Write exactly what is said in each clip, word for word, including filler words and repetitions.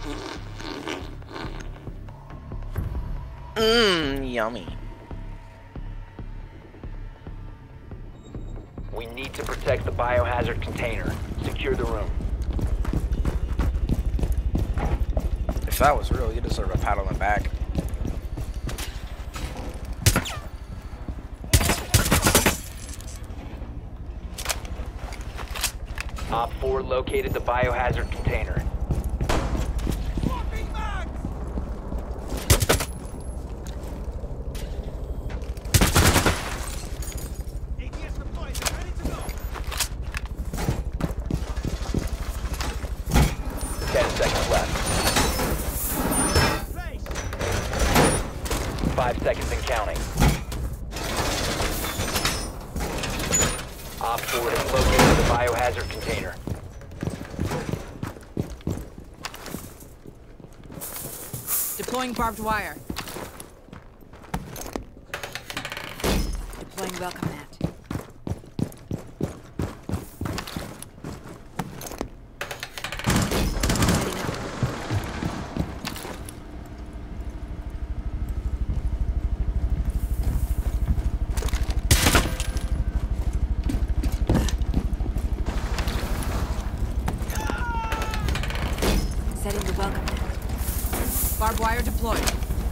Mmm, yummy. We need to protect the biohazard container. Secure the room. If that was real, you deserve a pat on the back. Op four located the biohazard container. Ten seconds left. Five seconds and counting. Op four has located the biohazard container. Deploying barbed wire. Deploying welcome mat. Setting up. Setting the welcome mat. Barbed wire deployed.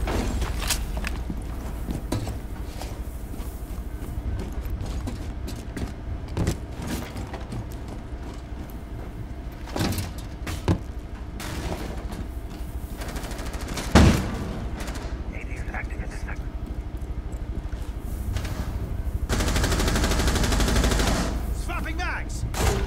Swapping mags!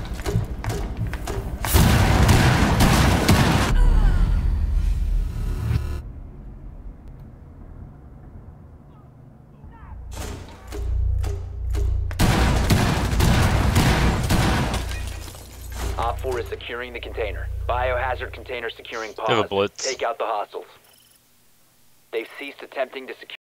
Op four is securing the container. Biohazard container securing They have a pause. blitz. Take out the hostiles. They've ceased attempting to secure